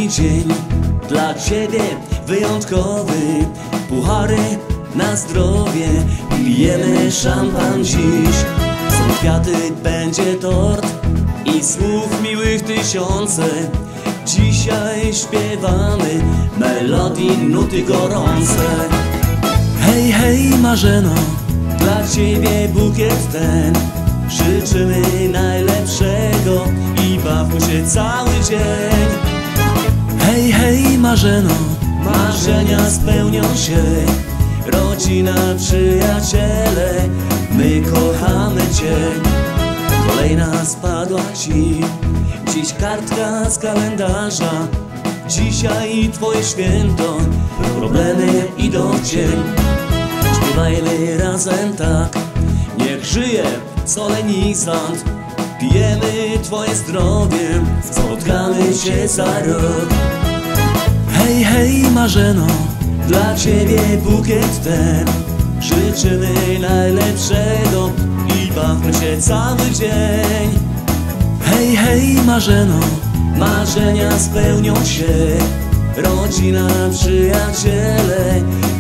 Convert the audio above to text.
taki dzień dla ciebie wyjątkowy. Puchary na zdrowie, pijemy szampan dziś. Są kwiaty, będzie tort i słów miłych tysiące. Dzisiaj śpiewamy melodii, nuty gorące. Hej, hej Marzeno, dla ciebie bukiet ten. Życzymy najlepszego i bawmy się cały dzień. Hej, hej Marzeno, marzenia spełnią się. Rodzina, przyjaciele, my kochamy cię. Kolejna spadła ci, dziś kartka z kalendarza. Dzisiaj twoje święto, problemy idą w cień. Śpiewajmy razem tak, niech żyje solenizant. Pijemy twoje zdrowie, spotkamy się za rok. Hej, hej Marzeno, dla ciebie bukiet ten. Życzymy najlepszego i bawmy się cały dzień. Hej, hej Marzeno, marzenia spełnią się. Rodzina, przyjaciele,